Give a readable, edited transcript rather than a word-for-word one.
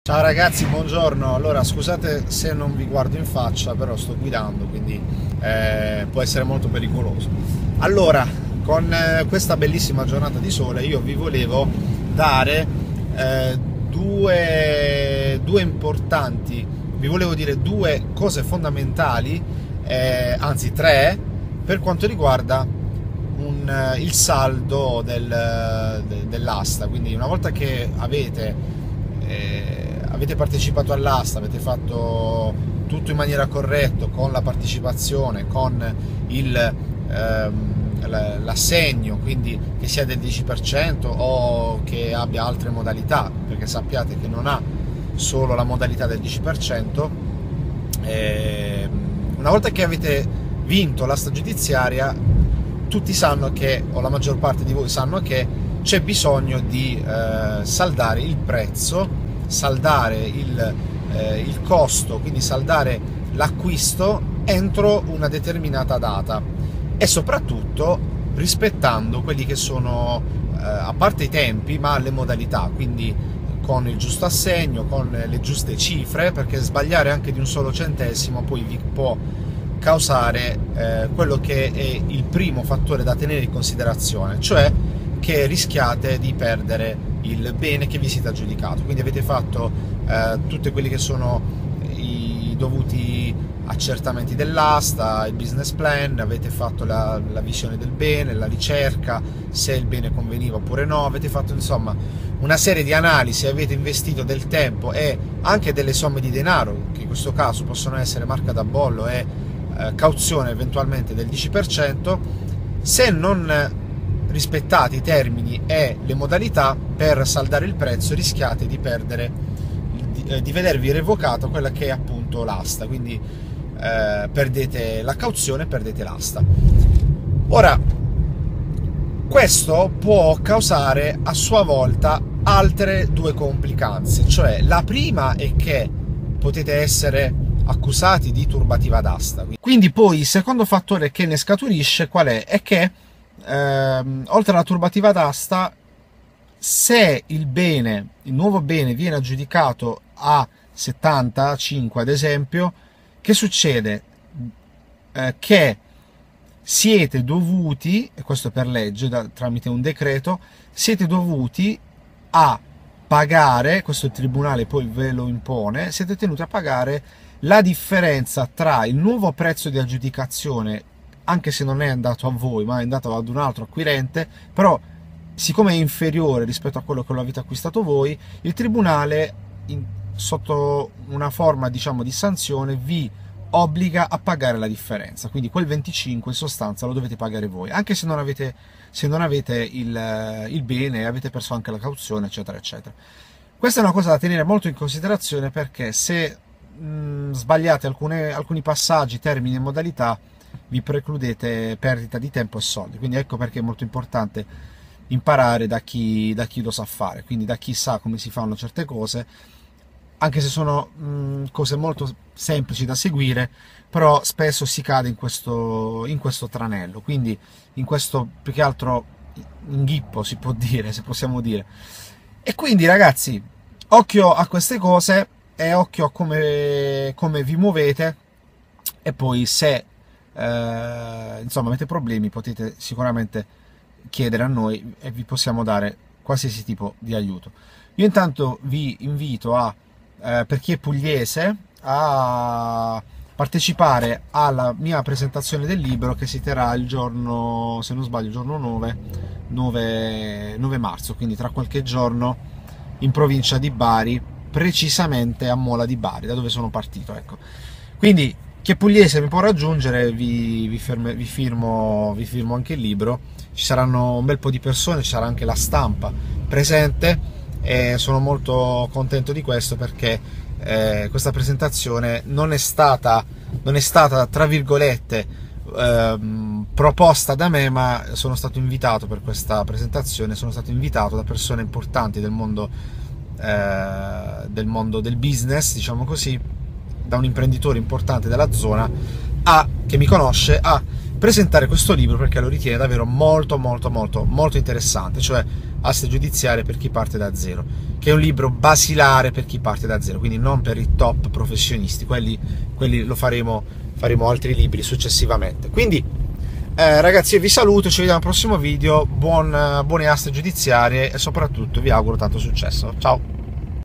Ciao ragazzi, buongiorno. Allora, scusate se non vi guardo in faccia, però sto guidando, quindi può essere molto pericoloso. Allora, con questa bellissima giornata di sole, io vi volevo dare due importanti, vi volevo dire due cose fondamentali, anzi tre, per quanto riguarda il saldo dell'asta. Quindi una volta che avete partecipato all'asta, avete fatto tutto in maniera corretta, con la partecipazione, con l'assegno, quindi che sia del 10% o che abbia altre modalità, perché sappiate che non ha solo la modalità del 10%. Una volta che avete vinto l'asta giudiziaria, tutti sanno che, o la maggior parte di voi sanno che c'è bisogno di saldare il prezzo, saldare il costo, quindi saldare l'acquisto entro una determinata data, e soprattutto rispettando quelli che sono, a parte i tempi, ma le modalità, quindi con il giusto assegno, con le giuste cifre, perché sbagliare anche di un solo centesimo poi vi può causare quello che è il primo fattore da tenere in considerazione, cioè che rischiate di perdere il bene che vi siete aggiudicato. Quindi avete fatto tutti quelli che sono i dovuti accertamenti dell'asta, il business plan, avete fatto la visione del bene, la ricerca, se il bene conveniva oppure no, avete fatto insomma una serie di analisi, avete investito del tempo e anche delle somme di denaro, che in questo caso possono essere marca da bollo e cauzione eventualmente del 10%. Se non rispettate i termini e le modalità per saldare il prezzo, rischiate di perdere, di vedervi revocato quella che è appunto l'asta, quindi perdete la cauzione, perdete l'asta. Ora, questo può causare a sua volta altre due complicanze, cioè la prima è che potete essere accusati di turbativa d'asta. Quindi poi il secondo fattore che ne scaturisce qual è? È che oltre alla turbativa d'asta, se il nuovo bene viene aggiudicato a 75 ad esempio, che succede? Che siete dovuti, e questo per legge, tramite un decreto, siete dovuti a pagare, questo il tribunale poi ve lo impone, siete tenuti a pagare la differenza tra il nuovo prezzo di aggiudicazione, anche se non è andato a voi ma è andato ad un altro acquirente, però siccome è inferiore rispetto a quello che lo avete acquistato voi, il tribunale sotto una forma, diciamo, di sanzione vi obbliga a pagare la differenza, quindi quel 25 in sostanza lo dovete pagare voi, anche se non avete il bene e avete perso anche la cauzione, eccetera eccetera. Questa è una cosa da tenere molto in considerazione, perché se sbagliate alcuni passaggi, termini e modalità, vi precludete perdita di tempo e soldi. Quindi ecco perché è molto importante imparare da chi lo sa fare, quindi da chi sa come si fanno certe cose, anche se sono cose molto semplici da seguire, però spesso si cade in questo tranello, quindi in questo più che altro inghippo, si può dire, se possiamo dire. E quindi ragazzi, occhio a queste cose e occhio a come vi muovete, e poi se insomma avete problemi potete sicuramente chiedere a noi e vi possiamo dare qualsiasi tipo di aiuto. Io intanto vi invito per chi è pugliese, a partecipare alla mia presentazione del libro, che si terrà il giorno, se non sbaglio, il giorno 9 marzo, quindi tra qualche giorno, in provincia di Bari, precisamente a Mola di Bari, da dove sono partito, ecco. Quindi chi è pugliese mi può raggiungere, vi firmo anche il libro, ci saranno un bel po' di persone, ci sarà anche la stampa presente, e sono molto contento di questo, perché questa presentazione non è stata tra virgolette proposta da me, ma sono stato invitato per questa presentazione, sono stato invitato da persone importanti del mondo del business, diciamo così, da un imprenditore importante della zona, che mi conosce, a presentare questo libro, perché lo ritiene davvero molto interessante, cioè aste giudiziarie per chi parte da zero. che è un libro basilare per chi parte da zero, quindi non per i top professionisti, quelli lo faremo altri libri successivamente. Quindi ragazzi, io vi saluto, ci vediamo al prossimo video, buone aste giudiziarie e soprattutto vi auguro tanto successo. Ciao!